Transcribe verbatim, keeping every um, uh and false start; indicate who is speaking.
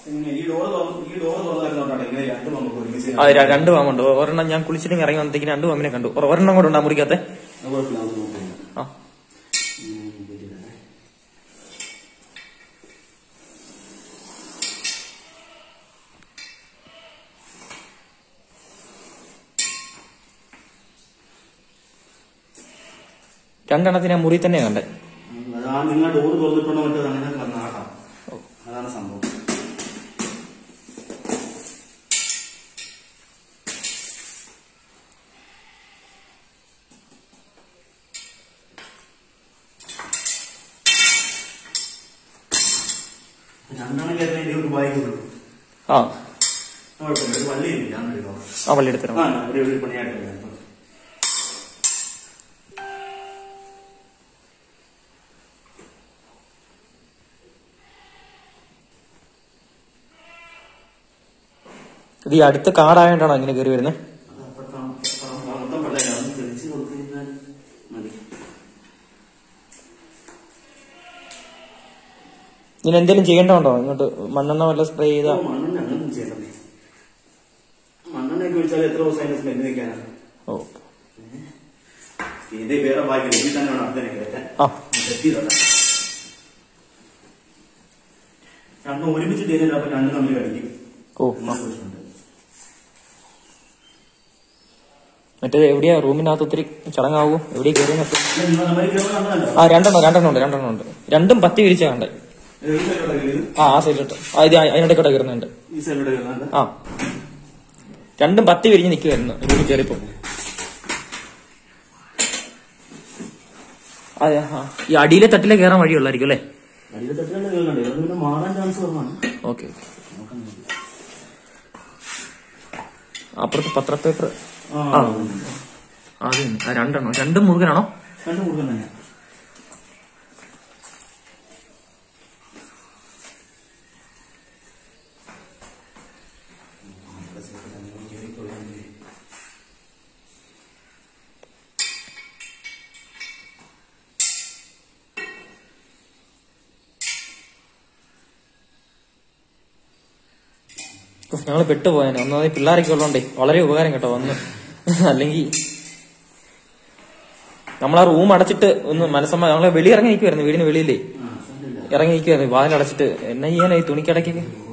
Speaker 1: അതെ, രണ്ട് പാമ്പുണ്ട്. ഒരെണ്ണം ഞാൻ കുളിച്ചിട്ട് ഇറങ്ങി വന്നത്തേക്ക് രണ്ട് പാമ്പിനെ കണ്ടു. ഒരെണ്ണം കൂടെ ഉണ്ടാ മുറിക്കാത്ത. ആ രണ്ടെണ്ണത്തിന് മുറി തന്നെ കണ്ടേ.
Speaker 2: നിങ്ങൾ ഡോറ് തുറന്നിട്ടുണ്ടോ മറ്റോ അങ്ങനെ പറഞ്ഞാട്ടാ. അതാണ് സംഭവം. രണ്ടെണ്ണം കയറി ഒരു ബൈക്ക് കിട്ടും.
Speaker 1: ആ
Speaker 2: കുഴപ്പമില്ല, ഒരു വള്ളിയില്ല. ഞാൻ എടുക്കാം.
Speaker 1: ആ വള്ളി എടുത്തരാം.
Speaker 2: ആ ഒരു പണിയായിട്ട്
Speaker 1: ഇത് ഈ അടുത്ത കാടായോണ്ടാണോ ഇങ്ങനെ കയറി വരുന്നത്? ഇനി എന്തെങ്കിലും ചെയ്യേണ്ടതുണ്ടോ? ഇങ്ങോട്ട് മണ്ണെണ്ണ വല്ല സ്പ്രേ ചെയ്താ?
Speaker 2: മണ്ണെണ്ണ അങ്ങനെ ചെയ്യണ്ടേ. മണ്ണെണ്ണയൊക്കെ ഒഴിച്ചാൽ എത്ര ദിവസം അതിന് സ്മെല്ല് നിൽക്കാനാണ്. ഓ ഇത് വേറെ ബാക്കി ഇതിൽ തന്നെ വേണം അടുത്ത രണ്ടും ഒരുമിച്ച് ചെയ്തിട്ട് അപ്പൊ രണ്ട് തമ്മിൽ കഴിക്കും.
Speaker 1: ഓ മറ്റേ എവിടെയാ റൂമിനകത്ത് ഒത്തിരി ചടങ്ങാവൂ? എവിടെയാ കയറി? ആ രണ്ടെണ്ണം രണ്ടെണ്ണം ഉണ്ട് രണ്ടെണ്ണം ഉണ്ട് രണ്ടും പത്തി വിരിച്ച കണ്ടേ. ആ ആ സൈഡിലോട്ട് ഇത് അതിനിടയ്ക്കോട്ടെ കയറുന്നുണ്ട്. ആ രണ്ടും പത്തി വിരിഞ്ഞ് നിൽക്കുവായിരുന്നു റൂമിൽ കയറിപ്പോ. അതെ, ഈ അടിയിലെ തട്ടിലെ കയറാൻ വഴിയുള്ളായിരിക്കും അല്ലേ? ഓക്കെ. അപ്പുറത്ത് പത്രപ്പേപ്പർ. ആ അത് രണ്ടെണ്ണം രണ്ടും മുഴുവനാണോ?
Speaker 2: രണ്ടും മുഴുവൻ തന്നെ.
Speaker 1: ഞങ്ങള് പെട്ടുപോയാനെ. ഒന്നാമത് പിള്ളേരൊക്കെ ഉള്ളതുകൊണ്ടേ വളരെ ഉപകാരം കേട്ടോ വന്ന്. അല്ലെങ്കിൽ നമ്മളാ റൂം അടച്ചിട്ട് ഒന്ന് മനസ്സമ്മ ഞങ്ങളെ വെളിയിറങ്ങി നിൽക്കുവായിരുന്നു. വീടിന് വെളിയിലേ ഇറങ്ങി നിൽക്കുവായിരുന്നു വാതിലടച്ചിട്ട്. എന്നാ ചെയ്യാനായി തുണിക്കടയ്ക്ക്